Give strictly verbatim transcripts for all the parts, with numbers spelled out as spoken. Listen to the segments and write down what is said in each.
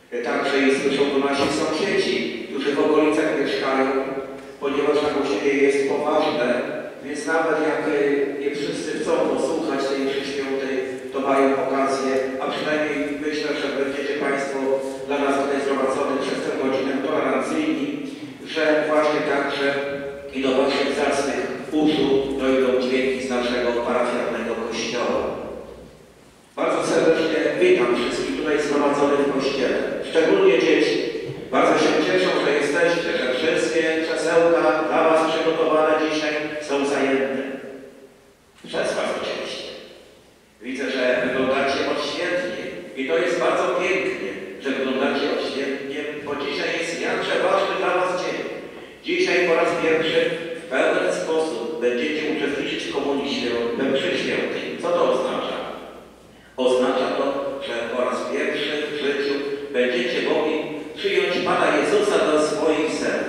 Także i słyszą to nasi sąsiedzi, którzy w okolicach mieszkają, ponieważ nagłośnienie jest poważne, więc nawet jak nie wszyscy chcą posłuchać tej mszy świętej, to mają okazję, a przynajmniej myślę, że będziecie Państwo dla nas tutaj zgromadzeni przez tę godzinę tolerancyjni, że właśnie także i do Waszych zacnych uszu dojdą dźwięki z naszego parafialnego kościoła. Bardzo serdecznie witam wszystkich tutaj zgromadzonych w kościele, szczególnie dzieci. Bardzo się cieszę, że jesteście, że wszystkie krzesełka dla Was przygotowane dzisiaj są zajęte. Przez Was oczywiście. Widzę, że wyglądacie odświętnie i to jest bardzo pięknie, że wyglądacie odświętnie, bo dzisiaj jest jakże ważny dla Was dzień. Dzisiaj po raz pierwszy w pełen sposób będziecie uczestniczyć w Komunii Świętej, we mszy świętej. Co to oznacza? Oznacza to, że po raz pierwszy w życiu będziecie mogli przyjąć Pana Jezusa do swoich serc.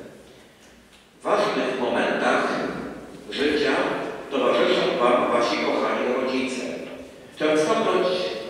W ważnych momentach życia towarzyszą Wam Wasi kochani rodzice. Częstokroć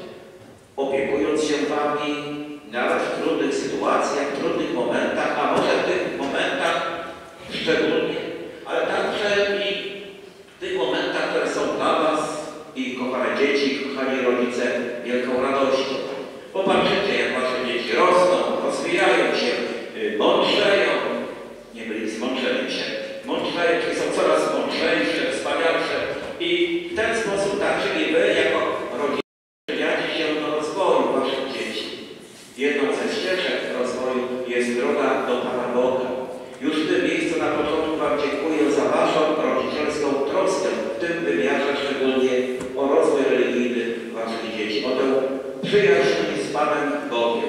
opiekując się Wami nawet w trudnych sytuacjach, w trudnych momentach, a może w tych momentach szczególnie, ale także i w tych momentach, które są dla Was i kochane dzieci, kochani rodzice, wielką radością. Popatrzcie, jak Wasze dzieci rosną, rozwijają się, mądrzeją, nie byli zmądrzeli się, mądrzeją, czyli są coraz mądrzejsze, wspanialsze i w ten sposób także i Wy jako rodzice przyczyniacie się do rozwoju Waszych dzieci. Jedną ze ścieżek rozwoju jest droga do Pana Boga. Już w tym miejscu na początku Wam dziękuję za Waszą rodzicielską troskę, w tym wymiarze szczególnie o rozwój religijny Waszych dzieci, o tę przyjaźń z Panem Bogiem.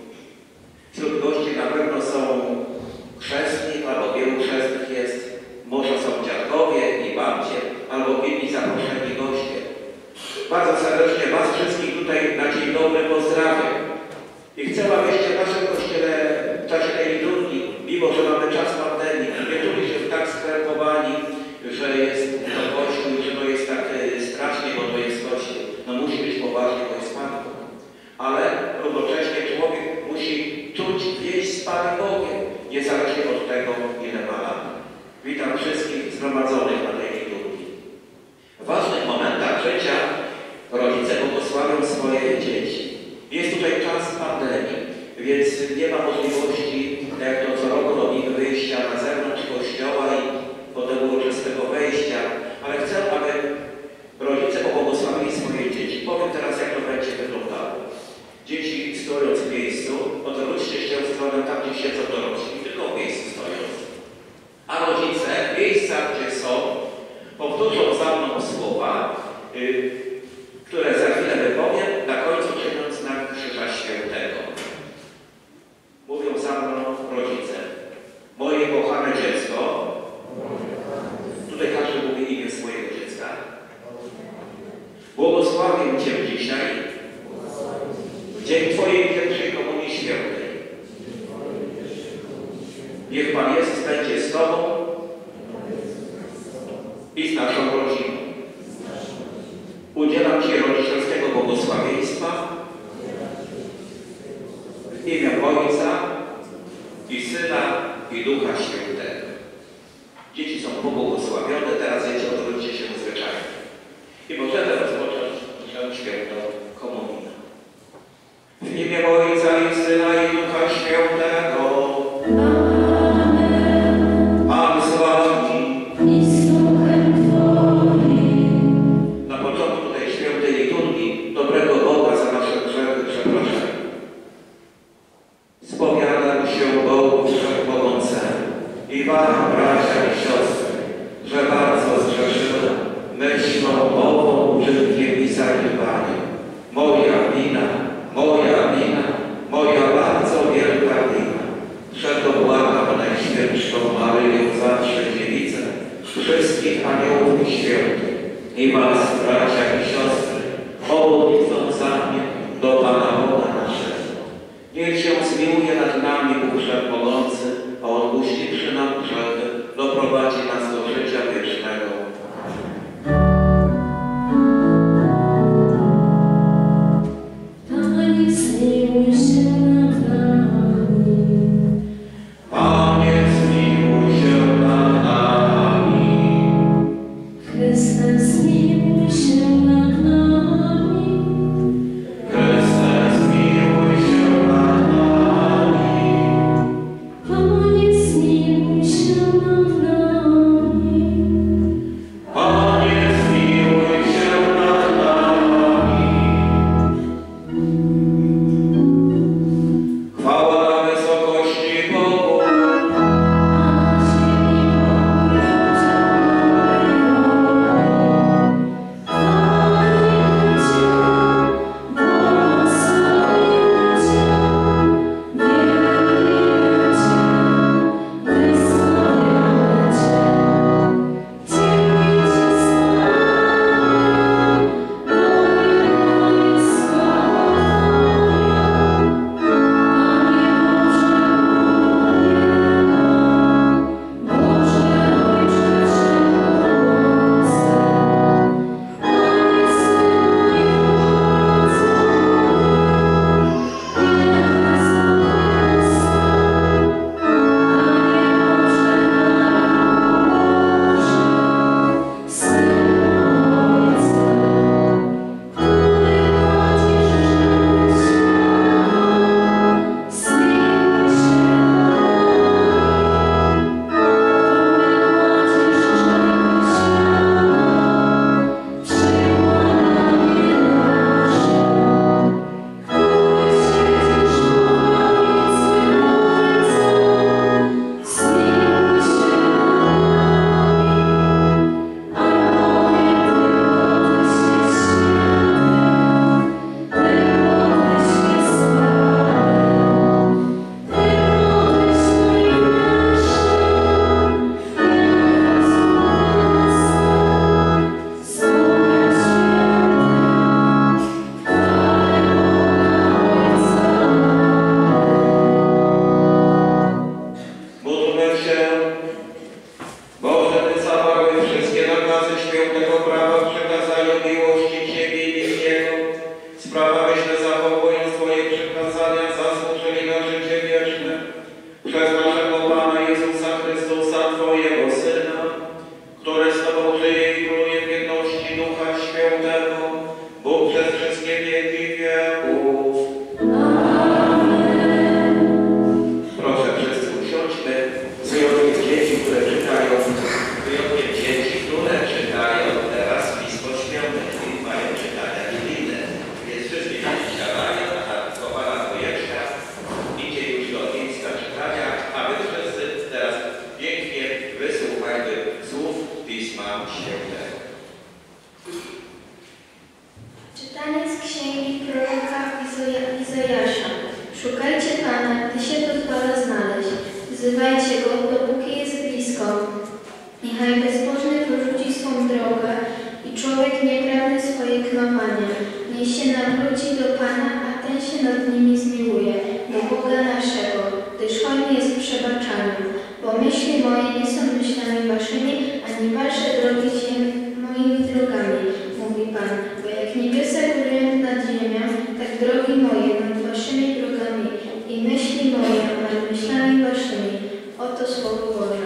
Wśród gości na pewno są chrzestni, albo wielu chrzestnych jest, może są dziadkowie i babcie, albo inni zaproszeni goście. Bardzo serdecznie Was wszystkich tutaj na dzień dobry pozdrawiam. I chcę, abyście w naszym kościele w czasie tej liturgii, mimo że mamy czas pandemii, nie czuli się tak skrępowani, że jest to kościół, że to jest tak strasznie, bo to jest kościół. No musi być poważnie, bo jest Pan Bóg. Ale równocześnie człowiek musi czuć więź z Panem Bogiem, niezależnie od tego, ile ma lat. Witam wszystkich zgromadzonych na tej liturgii. W ważnych momentach życia rodzice błogosławią swoje dzieci. Jest tutaj czas pandemii, więc nie ma możliwości, jak to co roku robimy, wyjścia na zewnątrz kościoła i potem uroczystego wejścia, ale chcę, aby rodzice pobłogosławili swoje dzieci. Powiem teraz, jak to będzie wyglądało. Dzieci stojąc w miejscu, odwróćcie się w stronę tam, gdzie siedzą dorośli, tylko w miejscu stojąc. A rodzice w miejscach, gdzie są, powtórzą za mną słowa, yy, które za chwilę wypowiem, na końcu czyniąc znak Krzyża Świętego. Mówią za mną rodzice. Moje kochane dziecko, tutaj każdy mówi imię swojego dziecka. Błogosławię Cię dzisiaj w dzień Twojej pierwszej Komunii Świętej. Niech Pan Jezus będzie z Tobą i z naszą rodziną. Udzielam Ci rodzicielskiego błogosławieństwa w imię Ojca i Syna i Ducha Świętego. Dzieci są pobłogosławione, teraz dzieci odwróćcie się zwyczajnie. I możemy rozpocząć tę świętą komunię. W imię Ojca i Syna i Ducha Świętego. Amen. Pan z Wami. I z Duchem Twoim. Na początku tej świętej liturgii dobrego Boga za nasze grzechy przepraszamy. Spowiadam się Bogu Wszechmogącemu i Wam, bracia i siostry, że bardzo zgrzeszyłem myślą, mową, uczynkiem i zaniedbaniem. Moja wina, moja wina, moja bardzo wielka wina. Przeto błagam Najświętszą Maryję, zawsze Dziewicę, wszystkich aniołów i świętych i Was, bracia i siostry, o modlitwę za mnie do Pana Boga naszego. Niech się zmiłuje nad nami Bóg Wszechmogący, a odpuściwszy nam grzechy, doprowadzi nas do życia wiecznego. Panie, zmiłuj się nad Szukajcie Pana, gdy się pozwala znaleźć. Wzywajcie Go, dopóki jest blisko. Niechaj bezbożny porzuci swą drogę i człowiek nieprawny swoje knowanie. Niech się nawróci do Pana, a ten się nad nimi zmiłuje, do Boga naszego, gdyż hojny jest w przebaczaniu. Bo myśli moje nie są myślami waszymi, ani wasze drogi się moimi drogami, mówi Pan. Bo jak niebiosa górują nad ziemią, tak drogi moje nad waszymi drogami i myśli moje nad myślami waszymi. Oto słowo Boże.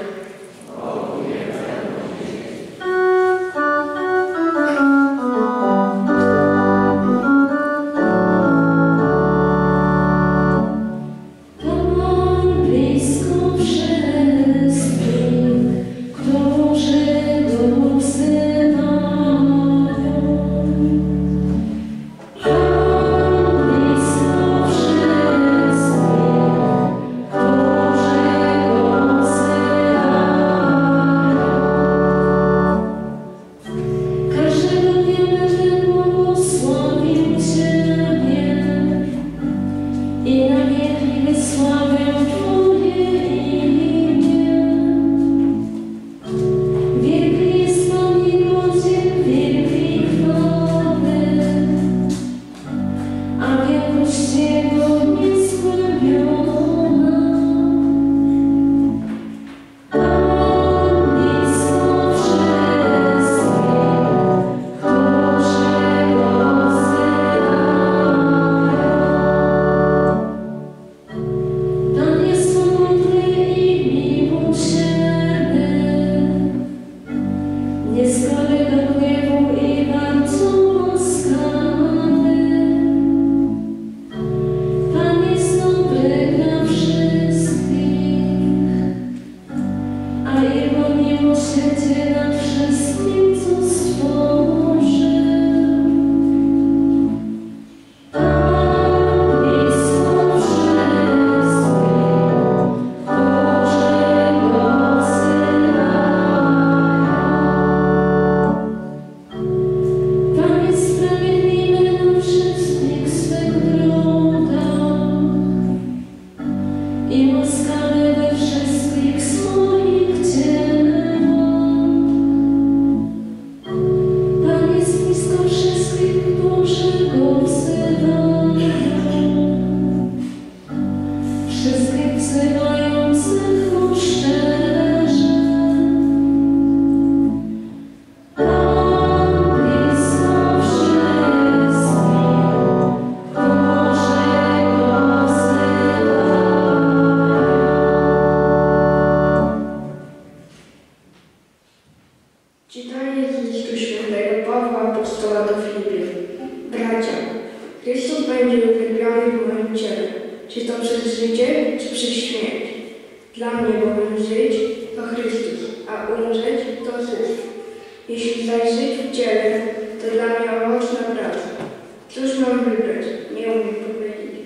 Czytanie z listu świętego Pawła apostoła do Filipian. Bracia, Chrystus będzie uwielbiony w moim ciele, czy to przez życie, czy przez śmierć. Dla mnie bowiem żyć to Chrystus, a umrzeć to zysk. Jeśli zaś żyć w ciele, to dla mnie owocna praca. Cóż mam wybrać? Nie umiem powiedzieć.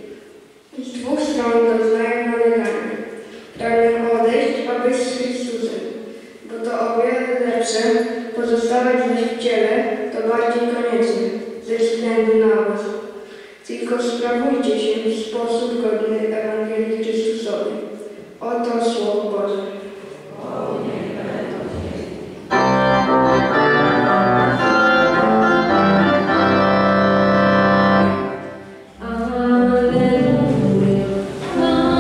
Z dwóch stron doznaję nalegania. Pragnę odejść, a być z Chrystusem, bo to o wiele lepsze. Pozostawać zaś w ciele to bardziej konieczne ze względu na was. Tylko sprawujcie się w sposób godny Ewangelii Chrystusowej. Oto Słowo Boże. Alleluja.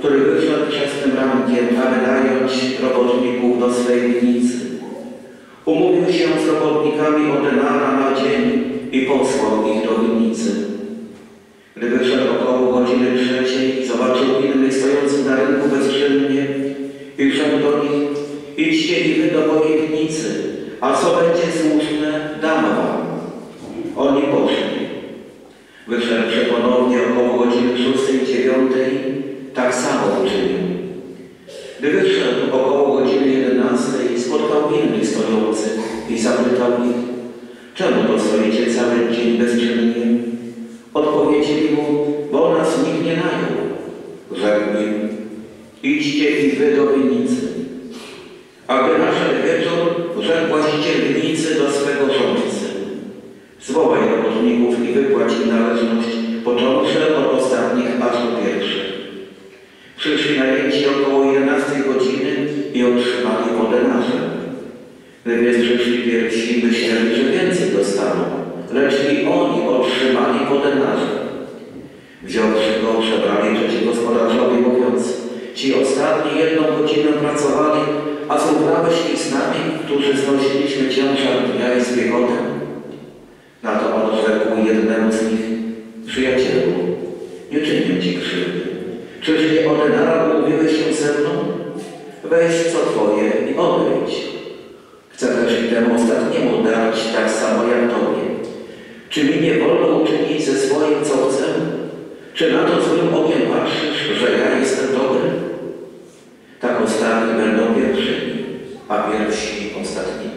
który wyszedł wczesnym rankiem, aby nająć robotników do swej winnicy. Umówił się z robotnikami o denara na dzień i posłał ich do winnicy. Gdy wyszedł około godziny trzeciej i zobaczył innych stojących na rynku bezczynnie i rzekł do nich: idźcie i wy do mojej winnicy, a co będzie słuszne, dam wam. Oni poszli. Wyszedłszy ponownie około godziny szóstej, dziewiątej, tak samo uczynił. Gdy wyszedł około godziny jedenastej, spotkał innych stojących i zapytał ich: czemu to stoicie cały dzień bezczynnie? Odpowiedzieli mu: bo nas nikt nie najął. Rzekł im: idźcie i wy do winnicy. A gdy nadszedł wieczór, rzekł właściciel winnicy do swego rządcy: zwołaj robotników i wypłać im należność, począwszy od ostatnich aż do pierwszych. Przyszli najęci około jedenastej godziny i otrzymali po denarze. Gdy więc przyszli pierwsi, myśleli, że więcej dostaną, lecz i oni otrzymali po denarze. Wziąwszy go, przebrali przeciw gospodarzowi, mówiąc: ci ostatni jedną godzinę pracowali, a zrównałeś ich z nami, którzy znosiliśmy ciężar dnia i z biegotem. Na to on rzekł jednemu z nich: przyjacielu, nie czynię ci krzywdy. Czyż nie o denara umówiłeś się ze mną? Weź co twoje i odejdź. Chcę też i temu ostatniemu dać tak samo jak tobie. Czy mi nie wolno uczynić ze swoim, co chcę? Czy na to złym okiem patrzysz, że ja jestem dobry? Tak ostatni będą pierwszymi, a pierwsi ostatnimi.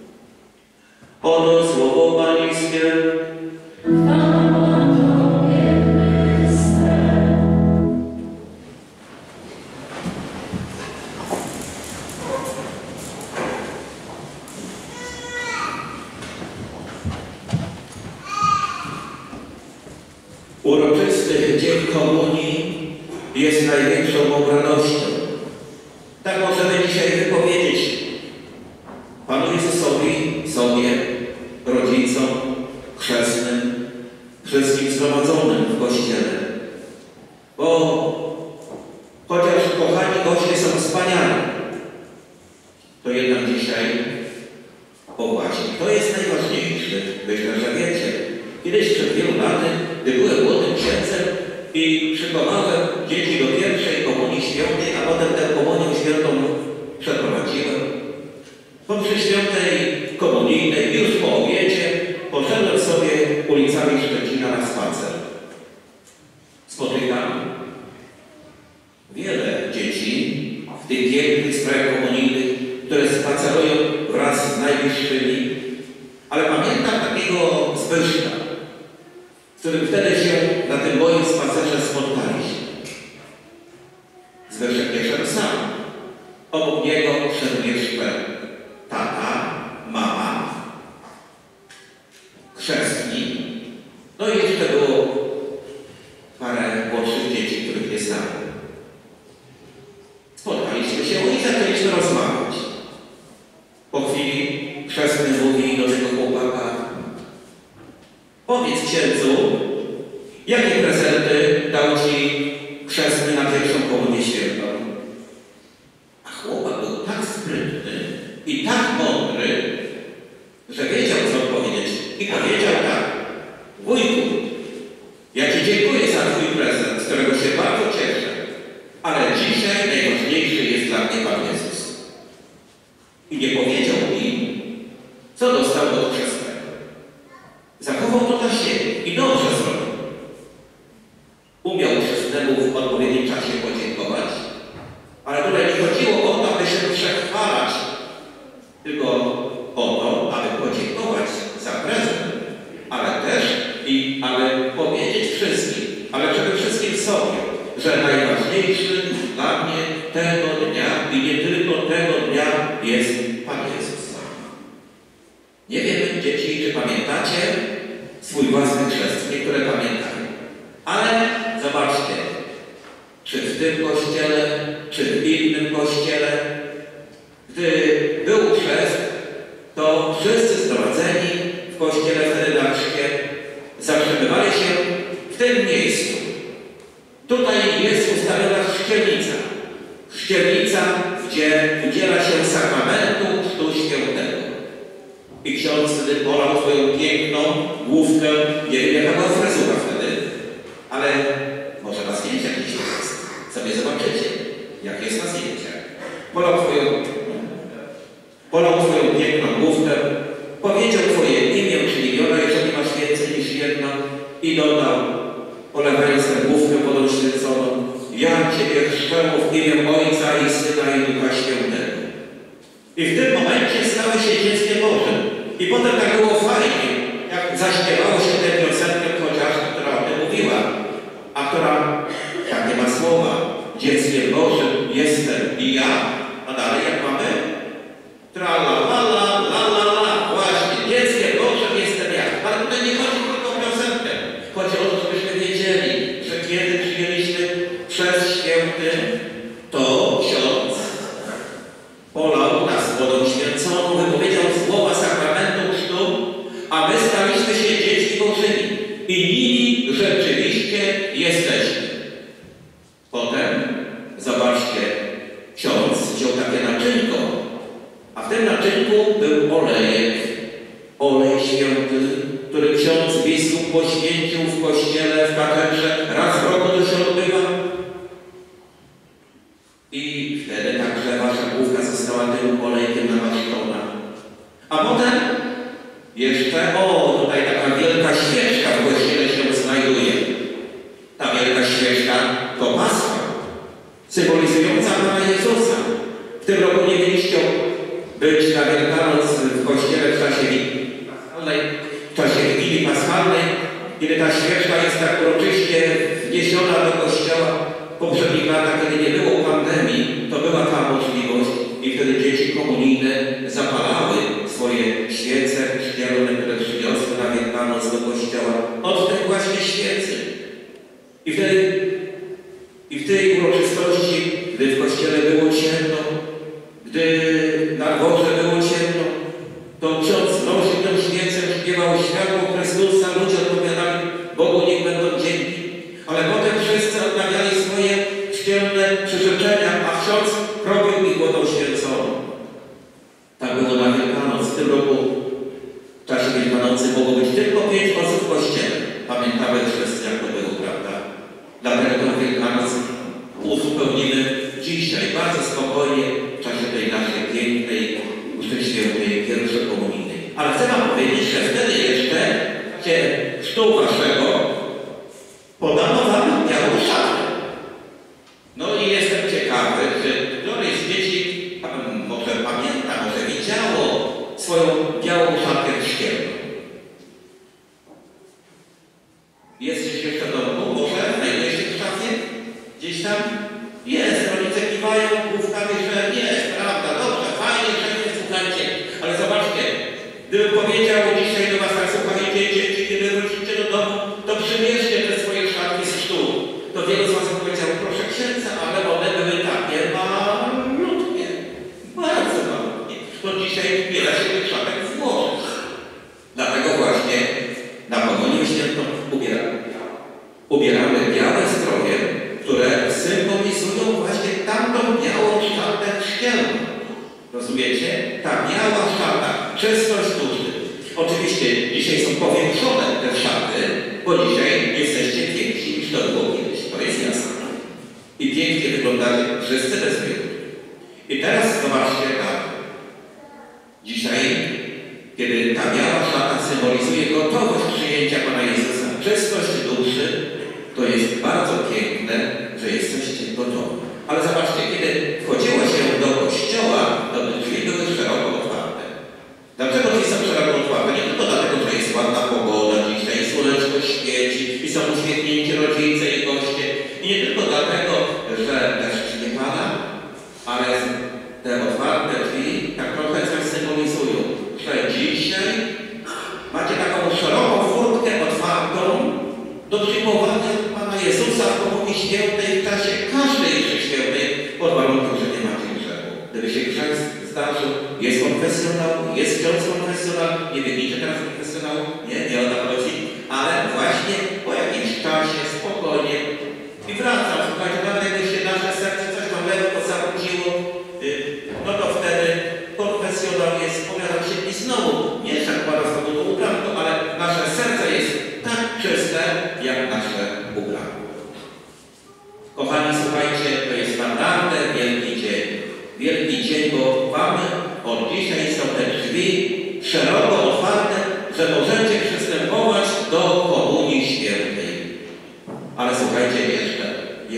Oto słowo Pańskie. Uroczysty Dzień Komunii jest największą mą radością. Tak możemy dzisiaj wypowiedzieć Panu Jezusowi, sobie, rodzicom, chrzestnym, wszystkim zgromadzonym w Kościele. Bo chociaż kochani goście są wspaniali, to jednak dzisiaj, o właśnie, to jest najważniejsze. Myślę, że wiecie. Kiedyś przed wielu laty, gdy byłem młodym księdzem i przykonałem dzieci do pierwszej komunii świętej, a potem tę komunię świętą przeprowadziłem. Po mszy świętej komunijnej, już po obiedzie, poszedłem sobie ulicami Szczecina na spacer. Spotykam wiele dzieci w tych pięknych strojach komunijnych, które spacerują wraz z najbliższymi, ale pamiętam takiego Zbyszka, z którym wtedy się na tym moim spacerze spotkaliśmy. Zbyszek nie szedł sam. Obok niego szedł jeszcze tata, mama, chrzestni, no i jeszcze było parę młodszych dzieci, których nie znałem. Spotkaliśmy się i zaczęliśmy rozmawiać. Po chwili chrzestny mówi do tego chłopaka: powiedz księdzu, jakie prezenty dał ci chrzestny na pierwszą komunię świętą? A chłopak był tak sprytny i tak mądry, że wiedział, co odpowiedzieć. I powiedział tak: wujku, ja ci dziękuję za twój prezent, z którego się bardzo cieszę, ale dzisiaj najważniejszy jest dla mnie Pan Jezus. I nie powiedział mi, co dostał od chrzestnego. Zachował to dla siebie i dobrze zrobił. Umiał chrzestnemu w odpowiednim czasie podziękować, ale tutaj nie chodziło o to, aby się przechwalać, tylko o to, aby podziękować za prezent, ale też i aby powiedzieć wszystkim, ale przede wszystkim sobie, że najważniejszy dla mnie tego dnia i nie tylko tego dnia jest Pan Jezus. Nie wiem, dzieci, czy pamiętacie swój własny chrzest, niektóre pamiętają. Ale zobaczcie, czy w tym kościele, czy w innym kościele, gdy był chrzest, to wszyscy zgromadzeni w kościele wtedy na chrzcie zatrzymywali się w tym miejscu. Tutaj jest ustawiona chrzcielnica. Chrzcielnica, gdzie udziela się sakramentu Chrztu Świętego. I ksiądz wtedy polał swoją piękną główkę, nie wiem jaka była fryzura wtedy, ale może na zdjęciach gdzieś jest. Sobie zobaczycie, jak jest na zdjęciach. Polał swoją, polał swoją piękną główkę, powiedział twoje imię, uczniwiona, jeżeli masz więcej niż jedno, i dodał, polewając tę główkę wodą święconą, ja Ciebie chrzczę w imię Ojca i Syna i Ducha Świętego. I w tym momencie stały się dzieckiem Bożym. I potem tak było fajnie, jak zaśpiewało się tę piosenkę chociażby, która o tym mówiła, a która takie ma słowa. Dzieckiem Bożym jestem i ja, a dalej jak mamy? Tra la la la la la la. Właśnie, dzieckiem Bożym jestem ja. Ale tutaj nie chodzi tylko o piosenkę. Chodzi o to, żebyśmy wiedzieli, że kiedy przyjęliśmy przez święty, to ksiądz polał nas wodą święconą, wypowiedział słowa sakramentu chrztu, a my staliśmy się dziećmi Bożymi i nimi rzeczywiście jesteśmy. Potem, zobaczcie, ksiądz wziął takie naczynko, a w tym naczynku był olejek, olej święty, który ksiądz biskup poświęcił w kościele, w katedrze, raz w roku to się odbywa. I wtedy także wasza główka została tym olejkiem namaszczona. A potem jeszcze, o, tutaj taka wielka świeczka w kościele się znajduje. Ta wielka świeczka to Pascha, symbolizująca Pana Jezusa. W tym roku nie mieliście być na Wielkanoc w kościele w czasie w czasie Wigilii Paschalnej, kiedy ta świeczka jest tak uroczyście wniesiona do kościoła. W poprzednich latach, kiedy nie było pandemii, to była ta możliwość i wtedy dzieci komunijne zapalały swoje świece chrzcielne, które przyniosły na Wielkanoc do kościoła. Od tej właśnie świecy. I wtedy, i w tej uroczystości, gdy w kościele było ciemno, gdy na dworze było ciemno, to ksiądz nosił tę świecę, śpiewał światło Chrystusa, ludzie odpowiadali, Bogu niech będą dzięki. Ale potem wszyscy odmawiali swoje chrzcielne przyrzeczenia, a ksiądz robił ich wodą święconą. Tak było na Wielkanoc. W tym roku w czasie Wielkanocy mogło być tylko pięć osób w kościele. Pamiętamy wszyscy, jak to było, prawda? Dlatego tę Wielkanoc uzupełnimy dzisiaj, bardzo spokojnie, w czasie tej naszej pięknej, mszy świętej, pierwszokomunijnej. Ale chcę wam powiedzieć, że wtedy jeszcze się chrztu waszego podano wam białą szatę. No i jestem ciekawy, czy któreś z dzieci może pamięta, może widziało swoją białą szatę chrzcielną. Jest gdzieś jeszcze w domu? Może? Znajduje się w szafie? Gdzieś tam? Jest. Rodzice kiwają główkami, że jest, prawda, dobrze, fajnie, że nie słuchajcie. Ale zobaczcie, gdybym powiedział dzisiaj do was tak, słuchajcie, dzieci, kiedy wrócicie do domu, to przymierzcie te swoje szatki z chrztu. To wielu z was powiedział, proszę księdza, ale one były takie malutkie. Bardzo malutkie. To dzisiaj biera się tych szatek włożyć. Dlatego właśnie na Komunię Świętą ubieramy. Ubieramy białe stroje, które symbolizują właśnie tamtą białą szatę chrzcielną. Rozumiecie? Ta biała szata, czystość duszy. Oczywiście dzisiaj są powiększone te szaty, bo dzisiaj jesteście piękni niż to było kiedyś. To jest jasne. I pięknie wyglądacie wszyscy bez wyjątku. I teraz zobaczcie tak. Dzisiaj, kiedy ta biała szata symbolizuje gotowość przyjęcia Pana Jezusa, czystość duszy, to jest bardzo piękne, że jesteście gotowi. Ale zobaczcie, kiedy wchodziło się do kościoła, to te drzwi były szeroko otwarte. Dlaczego drzwi są szeroko otwarte? Nie tylko dlatego, że jest ładna pogoda dzisiaj, słoneczko świeci i są uśmiechnięci rodzice i goście. I nie tylko dlatego, że deszcz nie pada, ale te otwarte drzwi tak trochę coś symbolizują, że dzisiaj macie taką szeroką furtkę otwartą do przyjmowania Pana Jezusa w Komunii Świętej w czasie każdej mszy świętej, pod warunkiem, że nie macie grzechu. Gdyby się grzech zdarzył, jest konfesjonał, jest ksiądz konfesjonal, nie biegnijcie teraz z konfesjonału, nie, nie o to chodzi, ale właśnie po jakimś czasie, spokojnie i wracam, słuchajcie, nawet jakby się nasze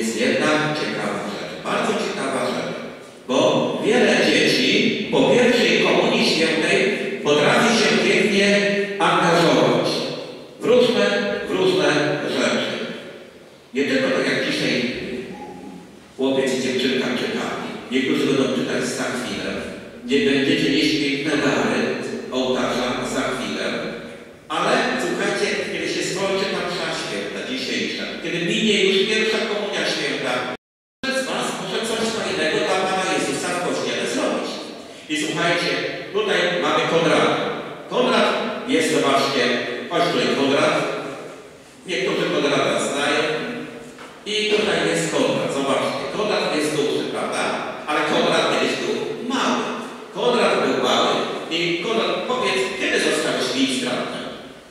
jest jedna ciekawa rzecz, bardzo ciekawa rzecz, bo wiele dzieci po pierwszej Komunii Świętej potrafi się pięknie angażować w różne, w różne rzeczy. Nie tylko tak jak dzisiaj chłopiec i dziewczynka czytali. Niektórzy będą czytać za chwilę. Nie będziecie nieść piękne dary ołtarza za chwilę. Ale słuchajcie, kiedy się skończy ta msza święta dzisiejsza, kiedy minie już pierwsza Komunia Święta, z was może coś fajnego dla Pana Jezusa w Kościele zrobić. I słuchajcie, tutaj mamy Konrada. Konrad jest, zobaczcie, chodź tutaj Konrad. Niektórzy Konrada znają. I tutaj jest Konrad, zobaczcie. Konrad jest duży, prawda? Ale Konrad kiedyś był mały. Konrad był mały i Konrad, powiedz, kiedy zostałeś ministrantem?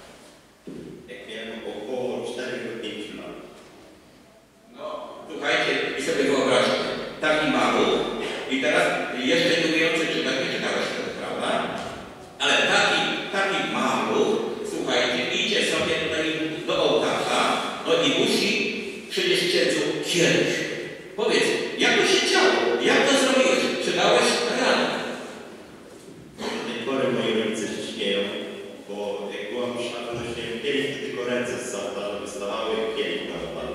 Jak miałem około cztery do pięciu lat. No, słuchajcie i sobie wyobraźcie, taki mały i teraz jeszcze nie umiejący czytać, nie czytałeś tego, prawda? Ale taki, taki mały, słuchajcie, idzie sobie tutaj do ołtarza, no i musi przynieść księdzu kielich. Powiedz, jak to się działo? Jak to zrobiłeś? Czy dałeś radę? Do tej pory moi rodzice się śmieją, bo jak była msza, to się kielich, tylko ręce z ołtarza wystawały i kielich na ołtarzu.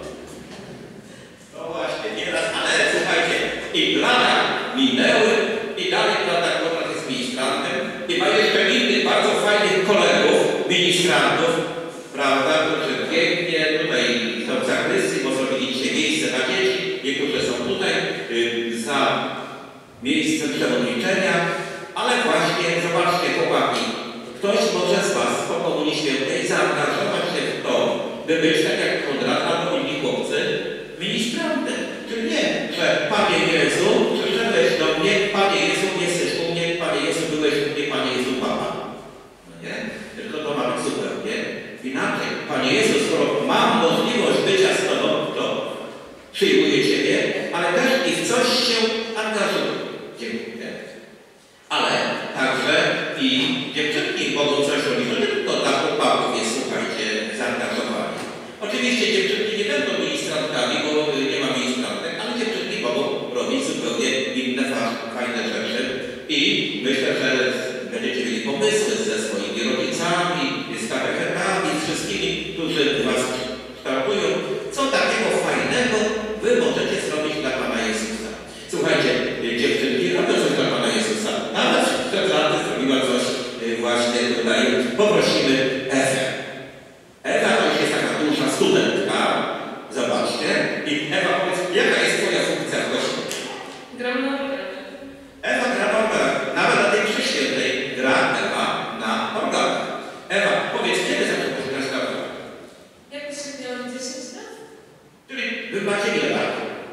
No właśnie, nieraz, ale słuchajcie, i lata minęły i dalej lata Konrad jest ministrantem i ma jeszcze innych bardzo fajnych kolegów, ministrantów, prawda, którzy pięknie tutaj są w zakrystii, bo zrobili dzisiaj miejsce na dzieci, niektórzy są tutaj y, za miejscem przewodniczenia, ale właśnie, zobaczcie chłopaki, ktoś może z was po Komunii Świętej zaangażować się w to, by być tak jak Konrad albo inni chłopcy, ministrantem. Czyli nie, że Panie Jezu, przyszedłeś do mnie, Panie Jezu, jesteś u mnie, Panie Jezu, byłeś u mnie, Panie Jezu, Papa. No nie? Tylko to ma być zupełnie inaczej. Panie Jezu, skoro mam możliwość bycia z Tobą, to przyjmuję Ciebie, ale też i w coś się angażuję. Dziękuję. Ale także i dziewczynki mogą coś robić, no nie tylko dla chłopaków jest, słuchajcie, zaangażowani. Oczywiście dziewczynki nie będą ministrantkami, bo nie ma ministrantek, ale dziewczynki mogą robić zupełnie inne fajne rzeczy i myślę, że będziecie mieli pomysły ze swoimi rodzicami, z katechetami, z wszystkimi, którzy was kształtują, co takiego fajnego wy możecie zrobić dla Pana Jezusa. Słuchajcie, dziewczynki robią coś dla Pana Jezusa. Nawet przed laty zrobiła coś właśnie tutaj. Poprosimy Ewę. Ewa to już jest taka duża studentka. Zobaczcie. I Ewa, powiedz, jaka jest Twoja funkcja w kościele? Gram na organach. Ewa gra na organach. Nawet na tej mszy świętej gra Ewa na organach. Ewa, powiedz, kiedy zaczęłaś grać na organach? Jak się miałam dziesięć lat? Czyli wy macie ile lat?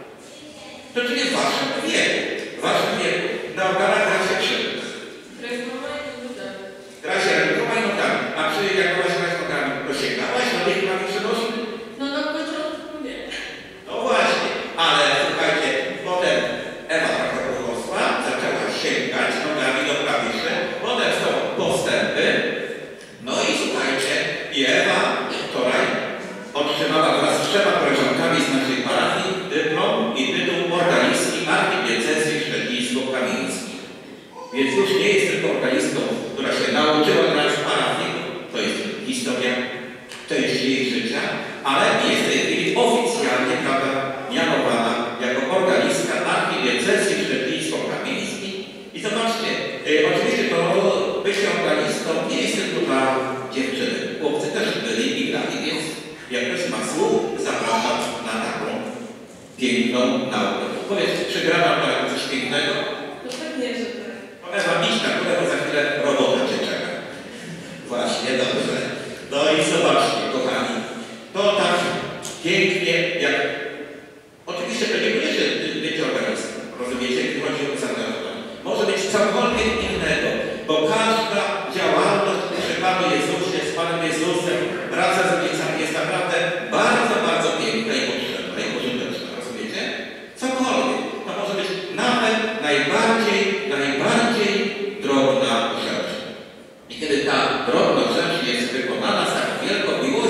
To czyli w waszym wieku. W waszym wieku na organach gra się czym? Rękoma i nogami. Gra się rękoma i nogami. A czy jak byłaś grać nogami, to sięgałaś na tych klawiszy? No na początku nie. No właśnie, ale słuchajcie, potem Ewa trochę urosła, zaczęła sięgać nogami do klawiszy, potem są postępy, no i słuchajcie, i Ewa wczoraj otrzymała wraz z trzema koleżankami z naszej parafii dyplom i tytuł organistki archidiecezji szczecińsko-kamieńskiej. Więc już nie jest tylko organistką, która się nauczyła grać w parafii, to jest historia części jej życia, ale jest w tej chwili oficjalnie, prawda, mianowana jako organistka archidiecezji szczecińsko-kamieńskiej. I zobaczcie, y, oczywiście to bycie organistą nie jest tylko dla dziewczyny. Chłopcy też byli i grali, więc jak ktoś ma słuch, zapraszam na taką piękną naukę. Powiedz, czy gra nam coś pięknego? No pewnie, że tak. Ewa, idź na górę, bo za chwilę robota Cię czeka. Właśnie, dobrze. No i zobaczcie, kochani, to tak pięknie, jak... Oczywiście to nie będzie być organizm, rozumiecie, jeśli chodzi o zaangażowanie. Może być cokolwiek innego, bo każda działalność przy Panu Jezusie, z Panem Jezusem, praca z rodzicami jest naprawdę bardzo, bardzo piękna i potrzebna i pożyteczna, rozumiecie? Cokolwiek. To może być nawet najbardziej, najbardziej drobna rzecz. I kiedy ta drobna rzecz jest wykonana z taką wielką miłością,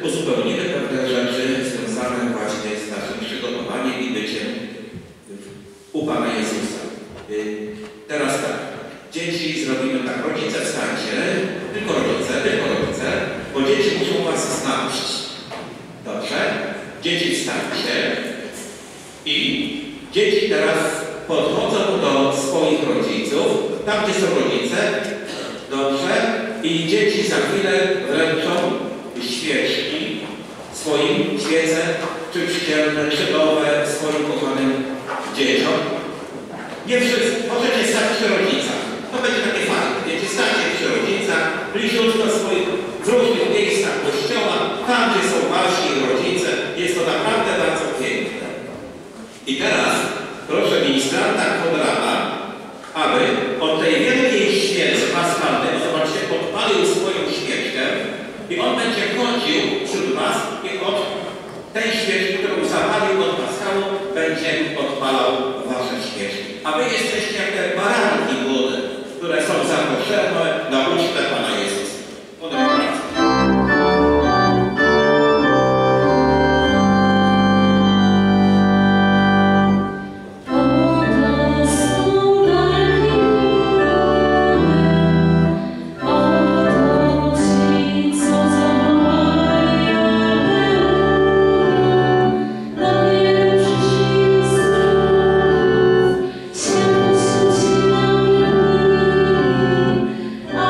uzupełnimy pewne rzeczy związane właśnie z naszym przygotowaniem i byciem u Pana Jezusa. Teraz tak, dzieci zrobimy tak, rodzice wstańcie, tylko rodzice, tylko rodzice, bo dzieci muszą Was znaleźć. Dobrze? Dzieci wstańcie i dzieci teraz podchodzą do swoich rodziców, tam gdzie są rodzice, dobrze? I dzieci za chwilę wręczą świeczki swoim, świece, czy pszczelne, czy nowe, swoim kochanym dzieciom. Nie wszyscy, możecie stać przy rodzicach. To będzie takie fajne. Wiecie, stańcie przy rodzicach, bliziutko swoich, w różnych miejscach kościoła, tam gdzie są wasi rodzice. Jest to naprawdę bardzo piękne. I teraz proszę ministranta Konrada, aby od tej wielkiej świecy paschalnej, zobaczcie, odpalił swoją świeczkę i on będzie chodził wśród was i od tej świeczki, którą zapalił od paschału, będzie odpalał wasze świeczki. A wy jesteście jak te baranki młode, które są zaproszone na ucztę Pana Jezusa. Podobnie bardzo. Światło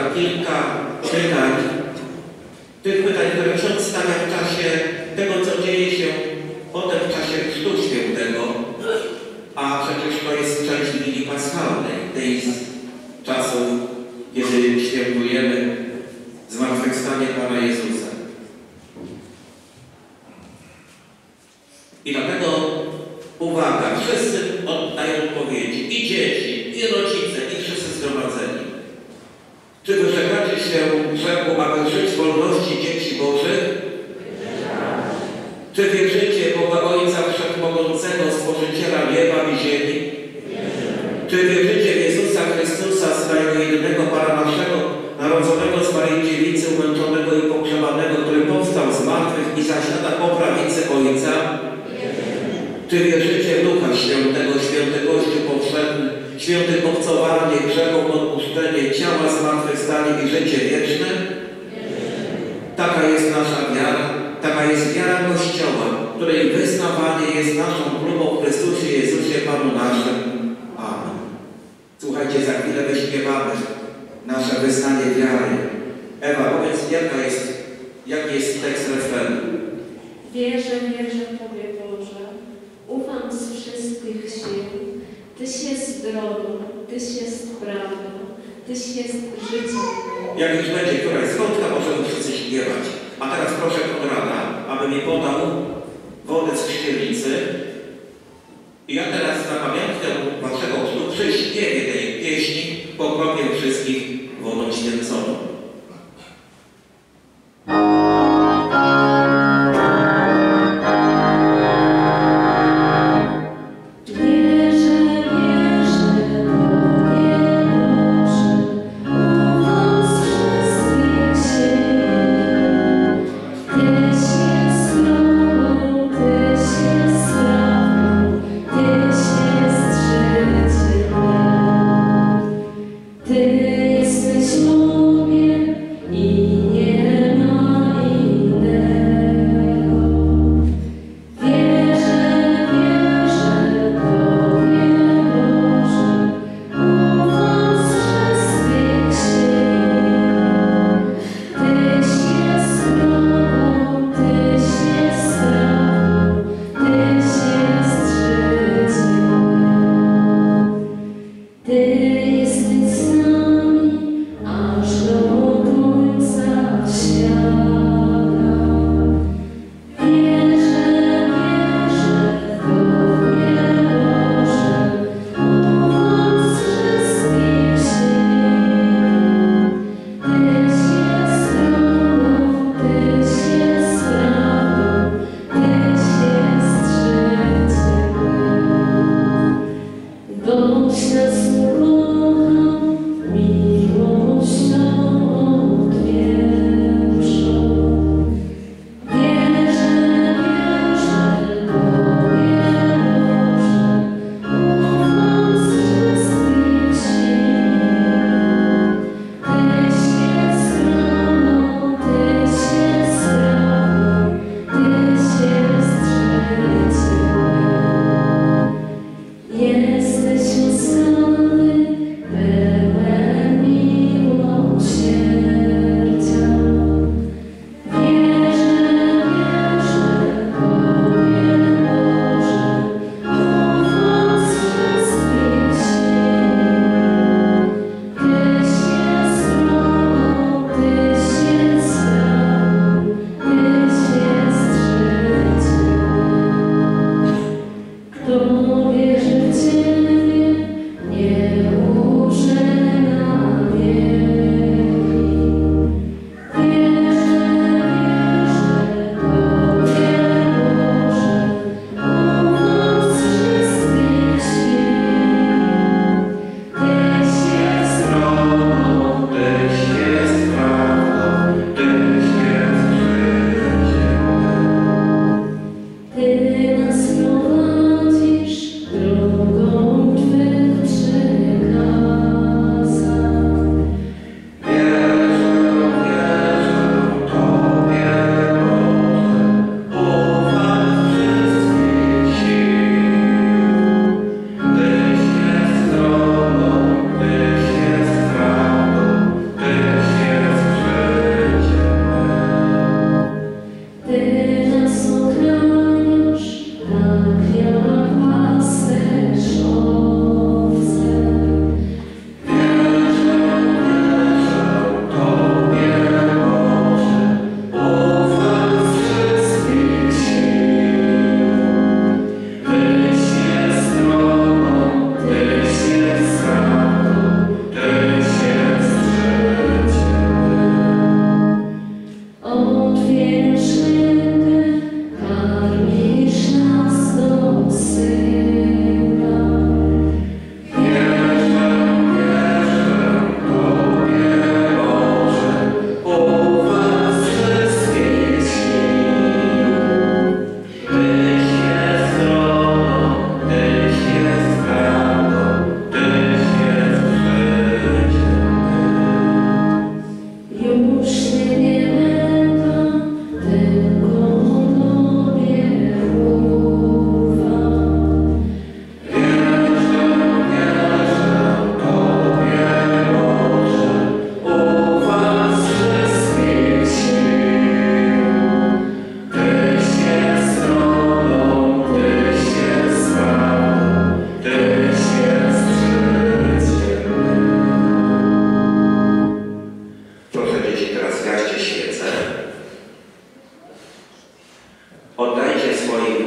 kilka pytań, tych pytań, które ksiądz stawia w czasie tego, co dzieje się potem w czasie Chrztu Świętego, a przecież to jest część Wigilii Paschalnej, tej z czasów, kiedy świętujemy zmartwychwstanie Pana Jezusa. I dlatego uwaga, wszyscy oddają odpowiedzi, i dzieci, i rodzice, i wszyscy zgromadzeni. Czy wyrzekacie się grzechu, aby żyć w wolności dzieci Bożych? Czy wierzycie w Boga Ojca Wszechmogącego, Stworzyciela nieba i ziemi? Czy wierzycie w Jezusa Chrystusa, swojego jedynego Pana naszego, narodzonego z Maryi Dziewicy, umęczonego i pogrzebanego, który powstał z martwych i zasiada po prawicy Ojca? Czy wierzycie w Ducha Świętego, święty Kościół powszechny, święty obcowanie, grzechom odpuszczenie, ciała zmartwychwstanie i życie wieczne? Taka jest nasza wiara, taka jest wiara Kościoła, której wyznawanie jest naszą próbą w Chrystusie Jezusie Panu naszym. Amen. Słuchajcie, za chwilę wyśpiewamy nasze wyznanie wiary. Ewa, powiedz, jaka jest, jaki jest tekst refrenu? Wierzę, wierzę Tobie, Boże, ufam z wszystkich sił. Tyś jest drogą, Tyś jest prawdą, Tyś jest życiem. Jak już będzie któraś zwrotka, możemy wszyscy śpiewać. A teraz proszę Konrada, aby mi podał wodę z ściernicy. I ja teraz na pamiątkę waszego chrztu przy śpiewie tej pieśni pokropię wszystkich wodą święconą. Ty jesteś lubię.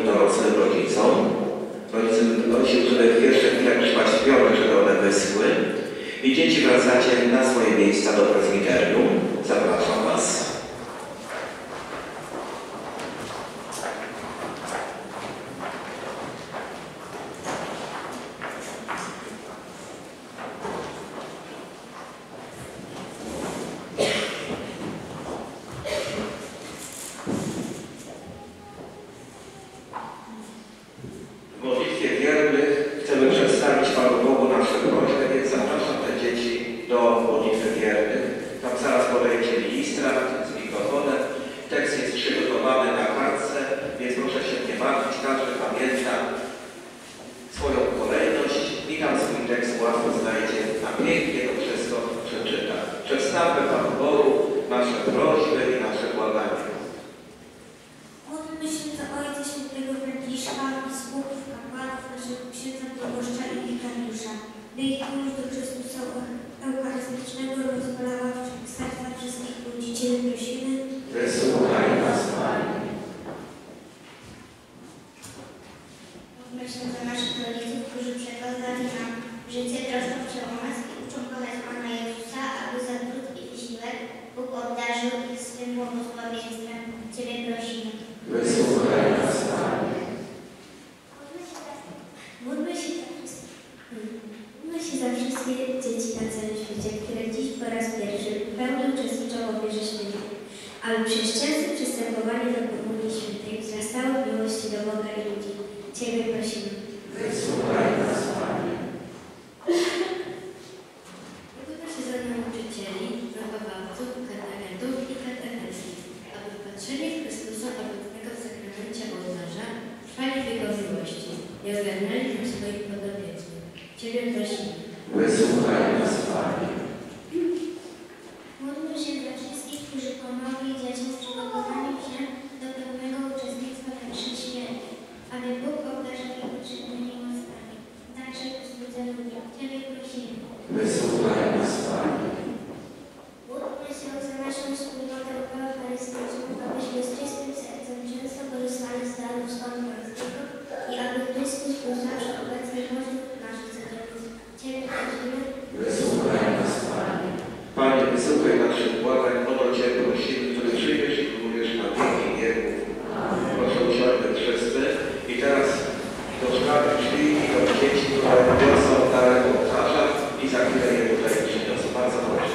dorosłym rodzicom. Rodzice prosił, żeby w pierwszych chwilach trzymać śpiory, żeby one wyschły. I dzieci wracacie na swoje miejsca do prezbiterium. Zapraszam Was. W modlitwie wiernych chcemy przedstawić Panu Bogu nasze prośby, więc zapraszam te dzieci do modlitwy wiernych. Tam zaraz podejdzie ministra z mikrofonem. Tekst jest przygotowany na kartce, więc proszę się nie martwić. Każdy pamięta swoją kolejność i tam swój tekst łatwo znajdzie, a pięknie to wszystko przeczyta. Przedstawmy Panu Bogu nasze prośby i nasze błagania. Módlmy się za Ojca Świętego Franciszka, biskupów, kapłanów, naszego księdza proboszcza i wikariusza, by ich miłość do Chrystusa Eucharystycznego rozpalała w serca wszystkich ludzi. Ciebie prosimy. Wysłuchaj nas, Panie. Módlmy się za naszych rodziców, którzy przekazali nam życie, troską o nas i uczą kochać Pana Jezusa, aby za trud i wysiłek Bóg obdarzył ich swym błogosławieństwem. Ciebie prosimy. Wysłuchaj nas, Panie. Módlmy się za wszystkich. Módlmy się za wszystkie dzieci na całym świecie, które dziś po raz pierwszy w pełni uczestniczą w ofierze świętej, aby przez częste przystępowanie do Komunii Świętej wzrastały w miłości do Boga i ludzi. Ciebie prosimy. Wysłuchaj nas, Panie. Módlmy się za nauczycieli, wychowawców, katechetów i katechetów, aby patrzenie w Chrystusa obecnego w sakramencie ołtarza trwali w Jego miłości i ogarnęli na swoich podobieństwach. Ciebie prosimy. Wysłuchaj nas, Panie. Módlmy się dla wszystkich, którzy pomogli dzieciom w przygotowaniu się do pełnego uczestnictwa w mszy świętej, aby Bóg obdarzył ich potrzebnymi mocami. Także usłudze ludziom. Ciebie prosimy. Wysłuchaj nas, Panie. Módlmy się za naszą wspólnotę eucharystyczną, abyśmy z czystym sercem często korzystali z darów stanu pańskiego i aby Chrystus był zawsze obecny w naszych codziennych. Ciebie prosimy. Wysłuchaj nas, Panie. Panie, wysłuchaj naszych błagań, o to Cię prosimy, który przyjdziesz i królujesz na wieki wieków. Proszę usiądźmy wszyscy i teraz do szklanych drzwi i do dzieci, które niosą darek ołtarza i za chwilę je tutaj przyniosą. Bardzo proszę.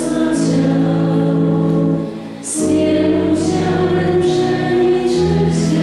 Swym ciałem przenieść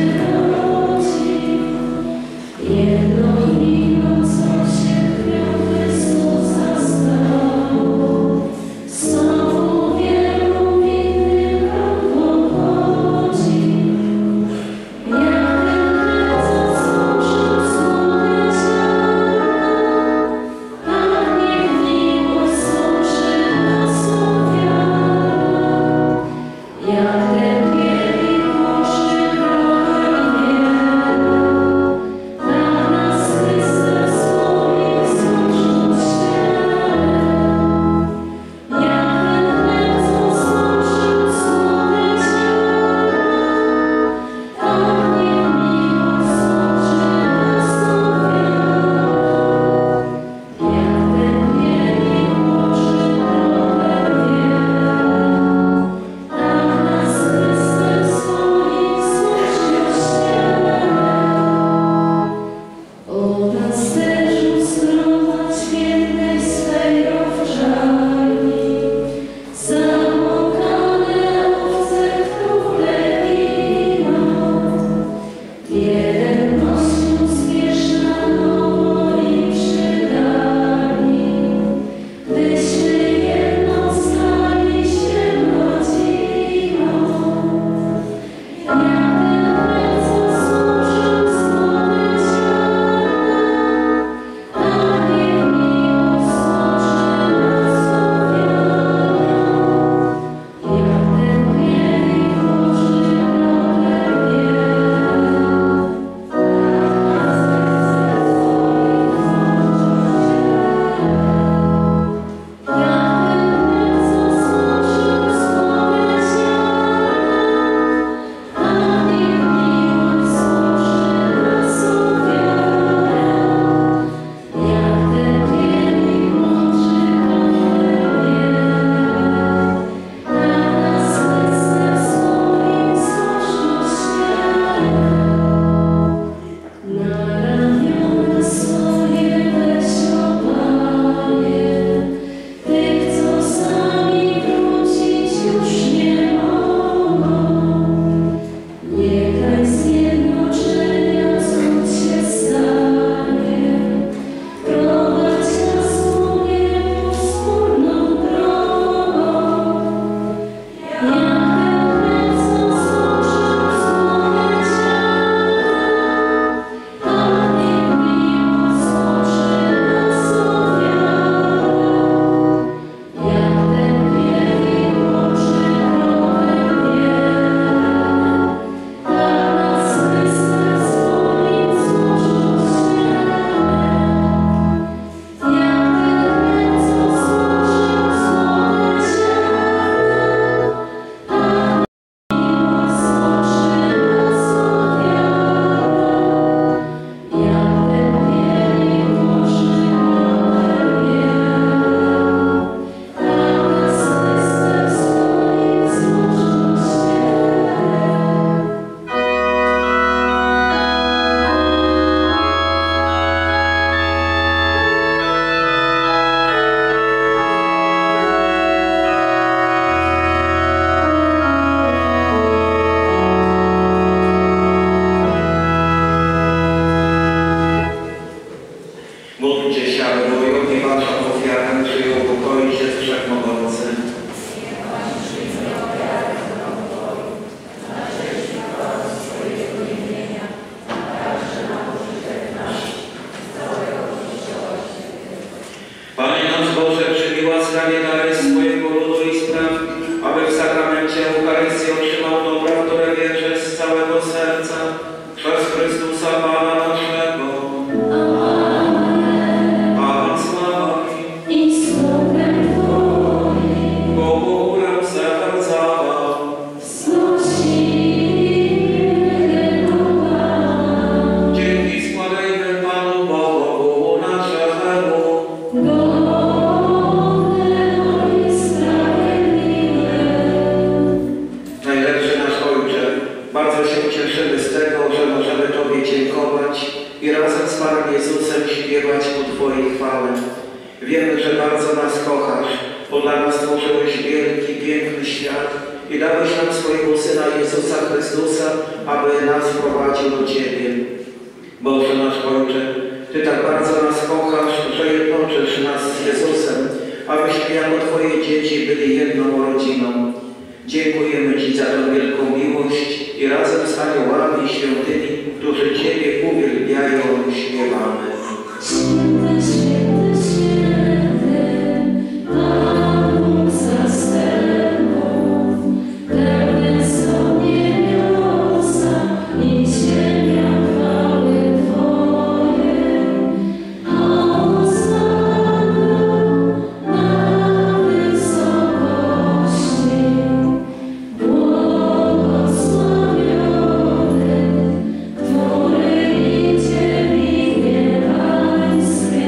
Módlcie się, aby bojowi wasza ofiarę przyjął pokoi się z Wszechmogący. Panie nasz Boże, przyjmij łaskawie dary swojego ludu i spraw, aby w sakramencie Eucharystii otrzymał dobra, w które wierzę z całego serca, przez Chrystusa Pana naszego. Amen. Sława I słowem Twoim Bogu górę serca. wznosimy Pana. Dzięki składajmy Panu Bogu naszemu. Najlepszy nasz Ojcze, bardzo się cieszymy z tego, że możemy Tobie dziękować i razem z Panem Jezusem śpiewać ku Twojej chwale. Wiemy, że bardzo nas kochasz, bo dla nas stworzyłeś wielki, piękny świat i dałeś nam swojego Syna Jezusa Chrystusa, aby nas prowadził do Ciebie. Boże nasz Ojcze, Ty tak bardzo nas kochasz, że jednoczysz nas z Jezusem, abyśmy jako Twoje dzieci byli jedną rodziną. Dziękujemy Ci za tę wielką miłość i razem z aniołami świętymi, którzy Ciebie uwielbiają, śpiewamy. Święty, święty, święty, Pan Bóg zastępów, pełne są niebiosa i ziemia chwały Twojej. Hosana na wysokości, błogosławiony, który idzie w imię Pańskie.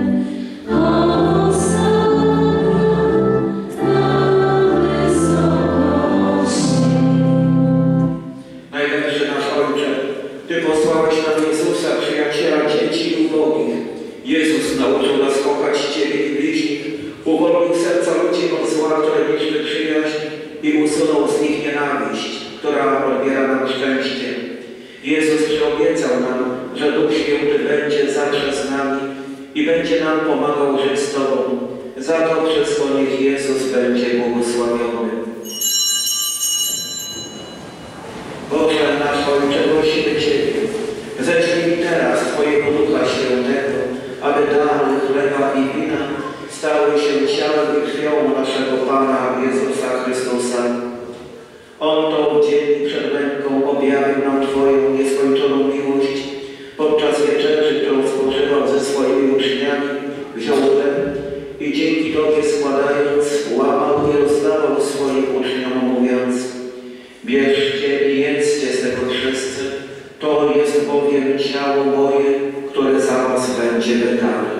Najlepszy nasz Ojcze, Ty posłałeś nam Jezusa, przyjaciela dzieci i ubogich. Jezus nauczył nas kochać Ciebie i bliźnich, uwolnił serca ludzi od zła, które niszczy przyjaźń i usunął z nich nienawiść, która odbiera nam szczęście. Jezus przyobiecał nam, że Duch Święty będzie zawsze z nami i będzie nam pomagał żyć z Tobą. Za to wszystko niech Jezus będzie błogosławiony. Boże nasz Ojcze, prosimy Ciebie, ześlij mi teraz Twojego Ducha Świętego, aby dary chleba i wina stały się ciałem i krwią naszego Pana Jezusa Chrystusa. On to w dzień przed męką objawił nam Twoją nieskończoną miłość. Podczas wieczerzy, którą spożywał ze swoimi uczniami, wziął chleb i dzięki Tobie składając, łamał i rozdawał swoim uczniom, mówiąc: bierzcie i jedzcie z tego wszyscy, to jest bowiem ciało moje, które za was będzie wydane.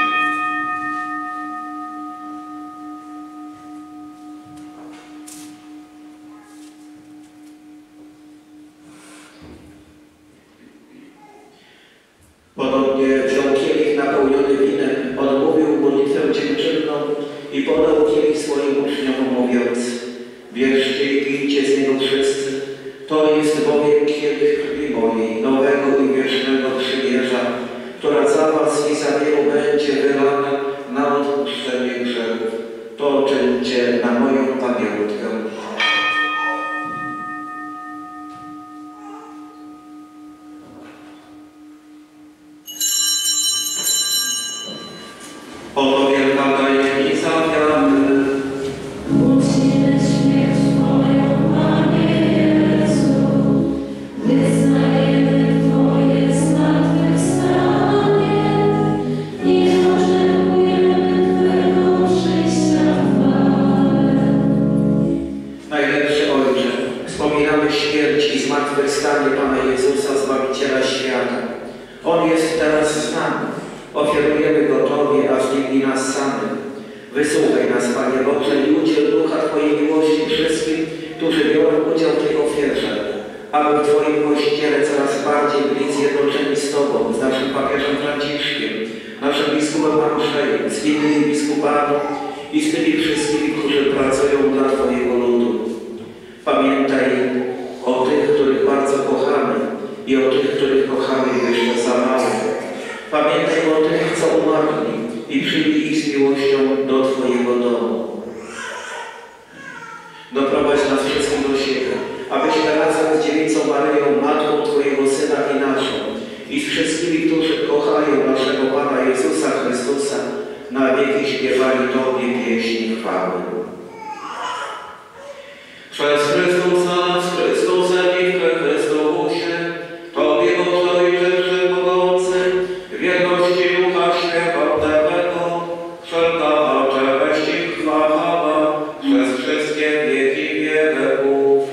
Podobnie wziął kielich napełniony winem, odmówił modlitwę dziękczynną i podał kielich swoim uczniom, mówiąc: bierzcie i pijcie z niego wszyscy, to jest bowiem kielich krwi mojej, nowego i wiecznego przymierza, która za was i za wielu będzie wylana na odpuszczenie grzechów. To czyńcie na moją pamiątkę. Oto wielka tajemnica wiary. Uczcimy śmierć Twoją, Panie Jezu, wyznajemy Twoje zmartwychwstanie i oczekujemy Twego przyjścia w chwale. Najlepszy Ojcze, wspominamy śmierć i zmartwychwstanie Pana Jezusa, Zbawiciela świata. On jest teraz z nami. Ofiarujemy Go Tobie, a z nim i nas samych. Wysłuchaj nas, Panie Boże, i udziel Ducha Twojej miłości wszystkim, którzy biorą udział w tej ofierze, aby w Twoim Kościele coraz bardziej byli zjednoczeni z Tobą, z naszym papieżem Franciszkiem, naszym biskupem Andrzejem, z innymi biskupami i z tymi wszystkimi, którzy pracują dla Twojego ludu. Pamiętaj o tych, których bardzo kochamy i o tych, których kochamy jeszcze za mało. Pamiętaj o tych, co umarli i przyjmij ich z miłością do Twojego domu. Doprowadź nas wszystkich do siebie, abyśmy razem z dziewicą Maryją, Matką Twojego Syna i naszą, i z wszystkimi, którzy kochają naszego Pana Jezusa Chrystusa, na wieki śpiewali Tobie pieśni chwały. Przez Chrystusa nas, Chrystusem i w Chrystusie, Tobie Boże Ojcze Wszechmogący, w wierności Ducha Świętego, wszelka cześć i chwała przez wszystkie wieki wieków.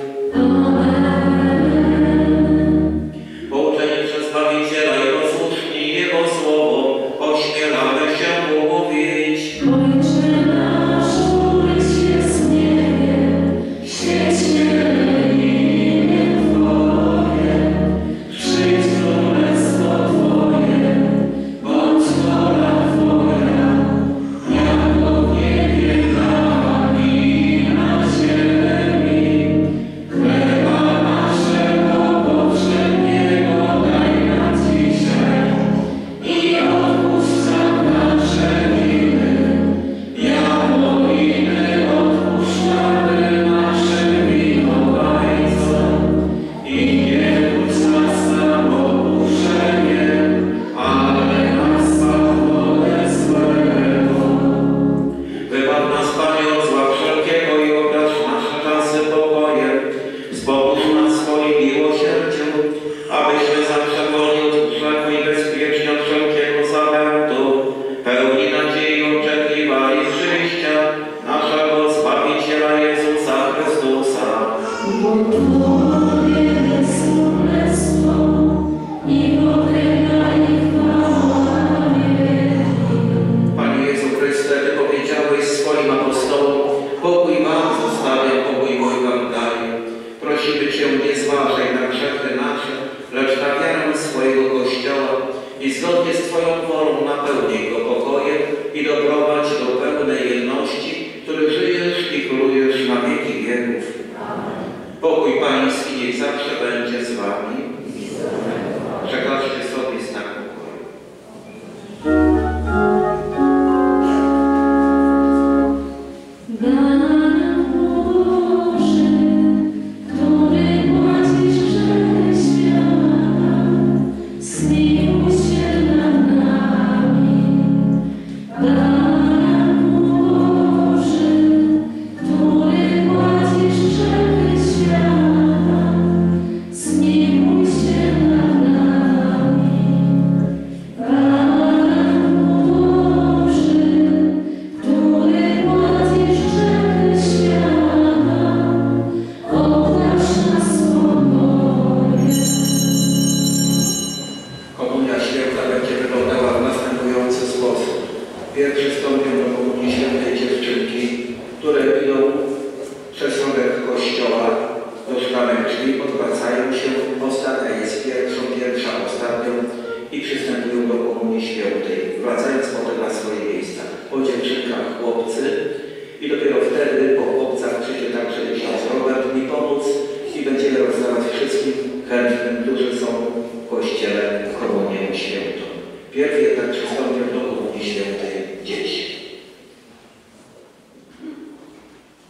Pouczeni przez Zbawiciela i posłuszni Jego słowo, ośmielamy się Mu mówić. Ojcze nasz, któryś jest w niebie, świeć się imię Twoje, przyjdź królestwo Twoje, bądź wola Twoja, jako w niebie, tak i na ziemi. Chleba naszego powszedniego daj nam dzisiaj i odpuść nam nasze winy, jako i my odpuszczamy naszym winowajcom. I nie wódź nas na pokuszenie, ale nas zbaw ode złego. Wybaw nas, Panie, od zła wszelkiego i obdarz nasze czasy pokojem. Zbogóż nas swoim miłosierdziem, abyśmy zawsze wolni od grzechu i bezpieczni od wszelkiego zamętu, pełni nadziei oczekiwali przyjścia naszego Zbawiciela Jezusa Chrystusa. Bo Twoje jest królestwo i potęga i chwała na wieki. Panie Jezu Chryste, Ty powiedziałeś swoim apostołom, pokój Wam zostawię, pokój mój Wam daję. Prosimy Cię, nie zważaj na grzechy nasze, lecz na wiarę swojego Kościoła i zgodnie z Twoją wolą napełnij go pokojem i doprowadź do pełnej jedności, który żyjesz i królujesz na wieki wieków. Pokój Pański niech zawsze będzie z Wami. Przekażcie sobie znak pokoju. Daj nam Boże, który płacisz grzechy świata, zmiłuj się nad nami. Daj nam Boże, który płacisz grzechy świata, zmiłuj się nad nami. Daj nam Boże, który płacisz grzechy świata, obdarz nas pokojem. Komunia święta będzie wyglądała w następujący sposób. Pierwszy wstąpią do Komunii Świętej dziewczynki, które idą przez środek kościoła do szklanych drzwi, odwracają się, ostatnia jest pierwszą, pierwsza ostatnią i przystępują do Komunii Świętej, wracając potem na swoje miejsca. Po dziewczynkach chłopcy i dopiero wtedy po chłopcach przyjdzie także ksiądz Robert mi pomóc i będziemy rozdawać wszystkim chętnym, którzy są w Kościele Komunię Świętą. Pierw jednak przystąpią do Komunii Świętej dzieci.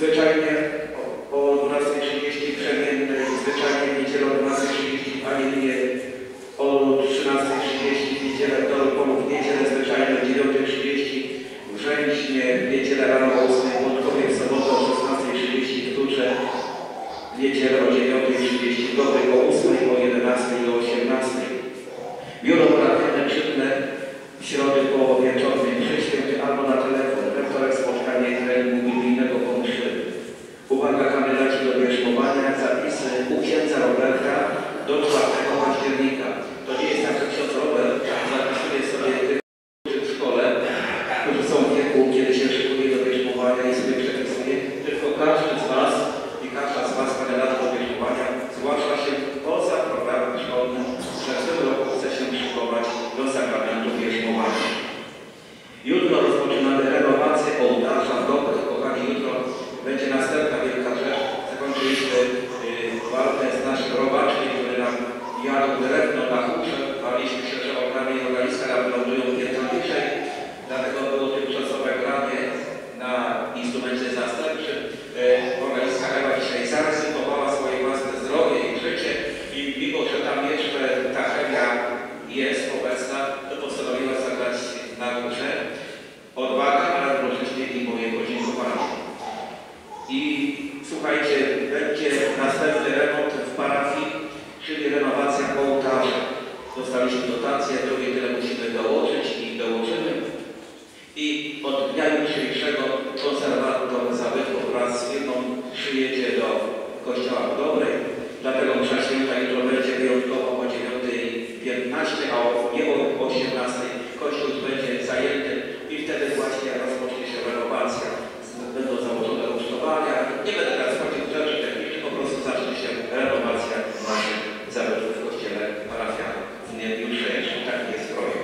Zwyczajnie o, o dwunastej trzydzieści przemiennej, zwyczajnie w niedzielę o dwunastej trzydzieści Anielię, o trzynastej trzydzieści w niedzielę do Polów, w niedzielę zwyczajnie o dziewiątej trzydzieści w Rzęśnie, w niedzielę rano o ósmej w Włodkowie, w sobotę o szesnastej trzydzieści w Tucze, w niedzielę o dziewiątej trzydzieści w Dobrej, o ósmej, o jedenastej i o osiemnastej. Biuro parafialne czynne w środę połowieczornej przy święty albo na telefon, we wtorek spotkanie treningu biblijnego po mszy. Uwaga kandydaci do bierzmowania, zapisy u księdza Roberta do czwartego października. To nie jest tak, że ksiądz Robert zapisuje sobie tych w szkole, którzy są w wieku, kiedy się szykuje do bierzmowania i sobie przepisuje, tylko każdy z Was i każda z Was kandydatów do bierzmowania zgłasza się poza programem szkolnym, że w tym roku chce się szykować do sakramentu bierzmowania. Jutro rozpoczynamy renowację ołtarza w Dobrych. Kochani, jutro będzie następna wielka rzecz. Zakończyliśmy yy, walkę z naszym robaczkiem, który nam jadł drewno na chórze. Baliśmy się, że ogramy i organiska lądują piętna niżej. Dlatego było tymczasowe granie na instrumencie zastępczym. Yy, organiska Ewa dzisiaj zaryzykowała swoje własne zdrowie i życie i mimo, że tam jeszcze ta chemia jest obecna, to postanowiła zagrać na górze. Odwaga, ale równocześnie i moje podziękowanie. I słuchajcie, będzie następny remont w parafii, czyli renowacja ołtarza. Dostaliśmy dotację, drugie tyle musimy dołożyć i dołożymy. I od dnia jutrzejszego konserwator zabytków wraz z firmą przyjedzie do kościoła w Dobrej. Dlatego msza święta jutro będzie wyjątkowo o dziewiątej piętnaście, a nie o osiemnastej. Kościół będzie zajęty i wtedy właśnie rozpocznie się renowacja. Będą założone rusztowania. Nie będę teraz wchodził w rzeczy techniczne, po prostu zacznie się renowacja naszych zabytków w kościele parafialnym w dniu jutrzejszym. Taki jest projekt.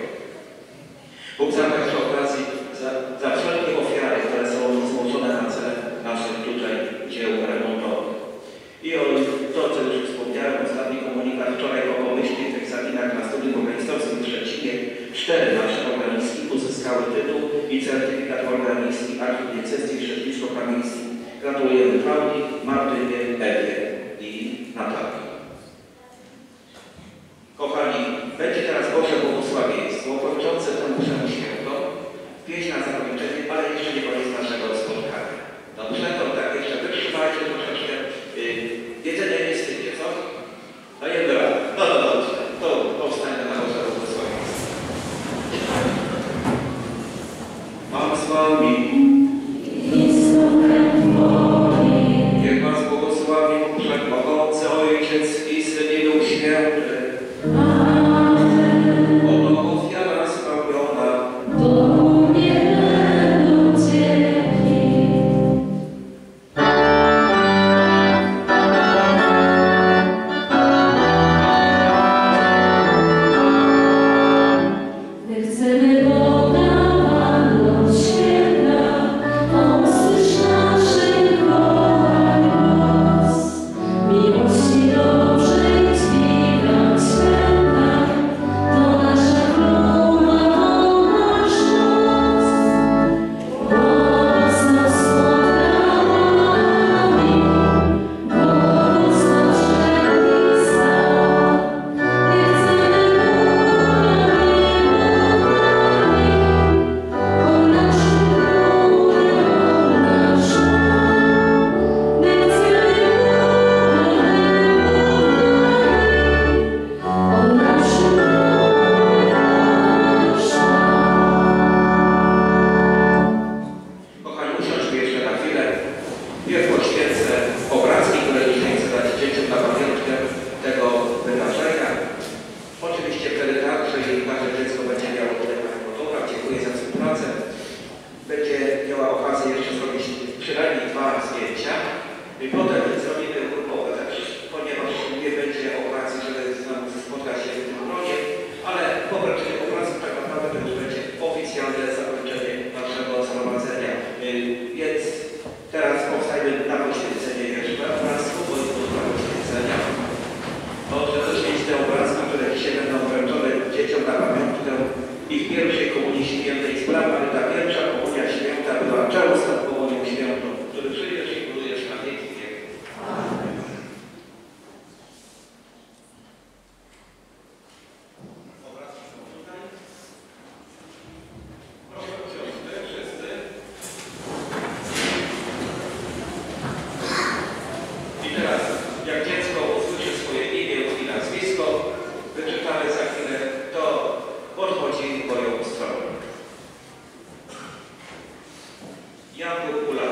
Bóg zapłać przy okazji za, za wszelkie ofiary, które są złożone na cele naszych tutaj dzieł remontowych. I o to, co już wspomniałem, ostatni komunikat wczoraj po pomyślnych egzaminach na studium organistowskim w Szczecinie cztery nasze organistki uzyskały tytuł i certyfikat organistki archidiecezji szczecińsko-kamieńskiej. Gratulujemy Klaudii, Martynie, Ewie i Natalii. Kochani, będzie teraz Boże błogosławieństwo kończące tę mszę świętą. Pieśń na zakończenie, ale jeszcze nie koniec naszego spotkania. Dobrze, to tak jeszcze wytrzymajcie troszeczkę. Yy, jedzenie nie stygnie, co? Dajemy radę. No to dobrze, to powstanie na Boże błogosławieństwo. Pan z Wami. Niech Was błogosławi Bóg Wszechmogący, Ojciec i Syn i Duch Święty. Oto ofiara spełniona. Sprawa, ale ta pierwsza komunia święta była często komunią świętą, który przyjdzie Jan Kukula.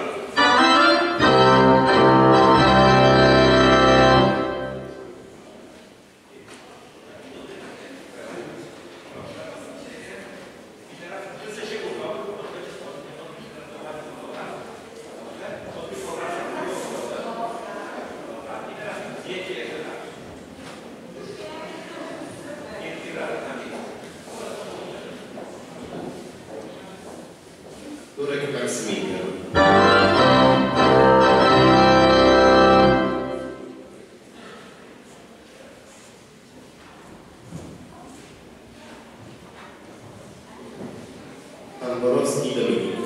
Turek Maksymilian. Pan Borowski Dominik.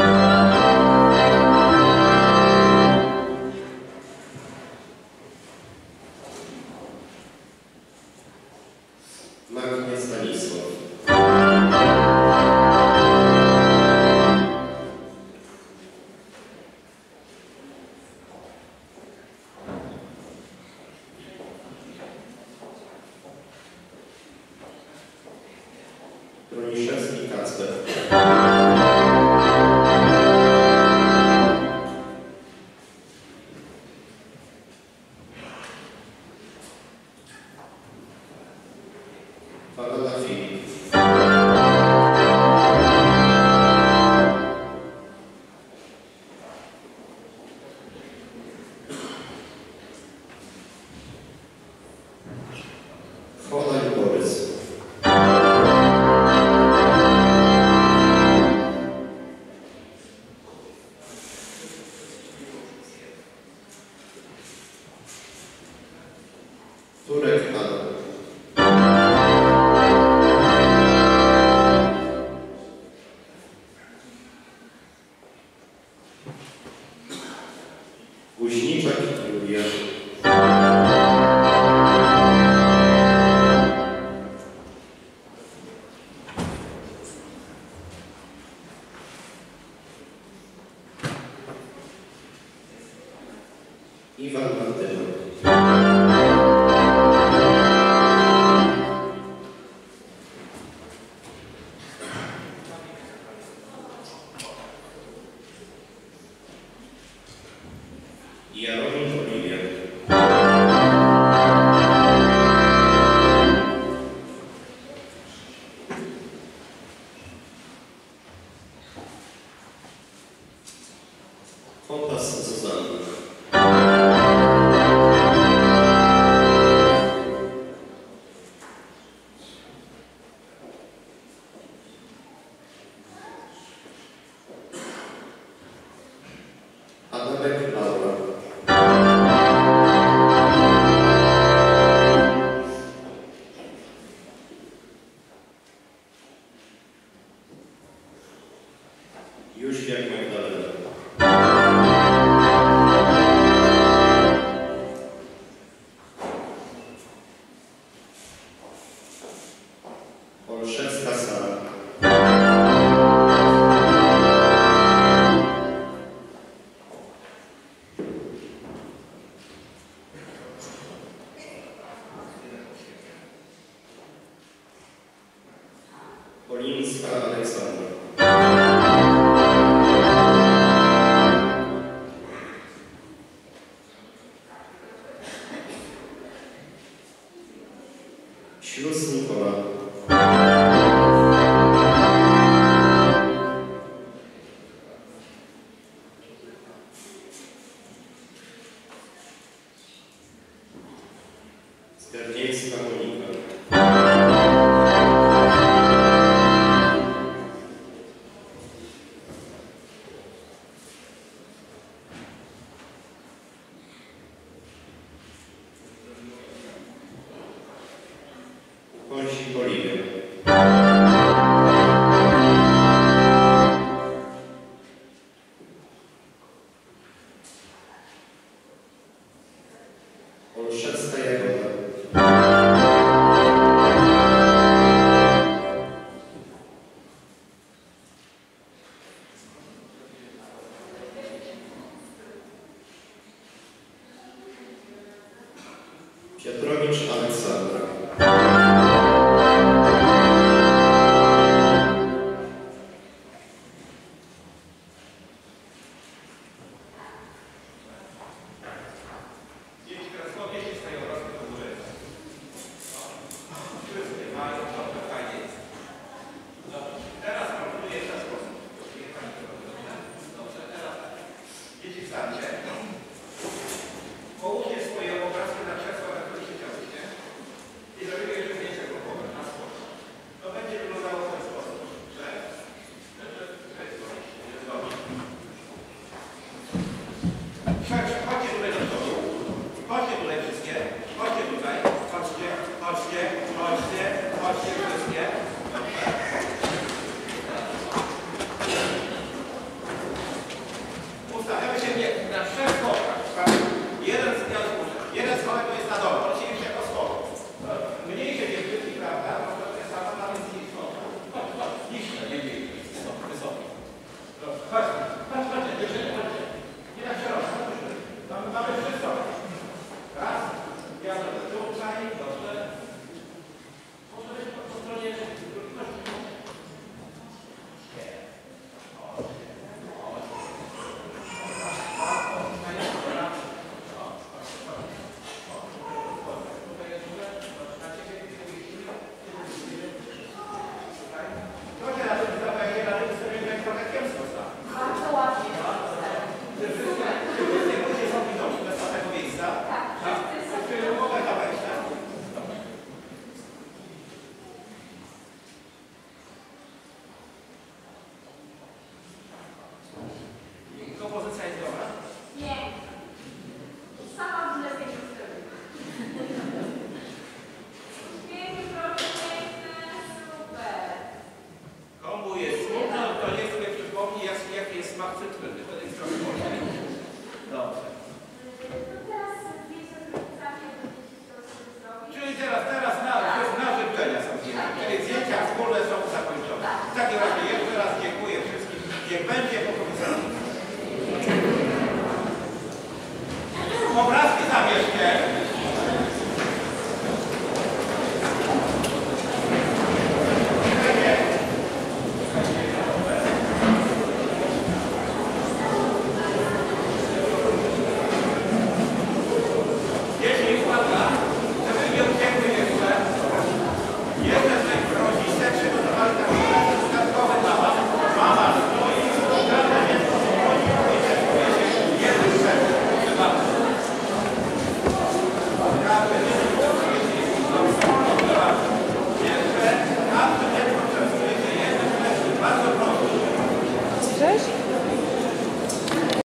Magnie Stanisław. Broniszewski Kacper. Falada Filip. Chodaj Borys. Turek Adam. Guźniczak Julia. Iwan Martyna. Jaromir Oliwier. Kompas Zuzanna. Adamek Laura. Jóźwiak Magdalena. Olszewska Sara. Polińska Aleksandra. Ślus Nikola. Skardziejska Monika. Kąsik Oliwia. Olszewska Jagoda. Piotrowicz Aleksandra. martwy Twe.